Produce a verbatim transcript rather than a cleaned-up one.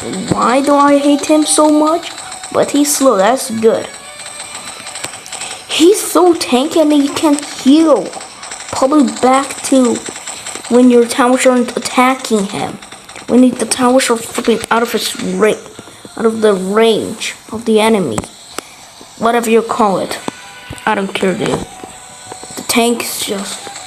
Why do I hate him so much? But he's slow, that's good. He's so tanky and he can't heal. Probably back to when your towers aren't attacking him. When the towers are flipping out of his range, out of the range of the enemy. Whatever you call it. I don't care, dude. The tank is just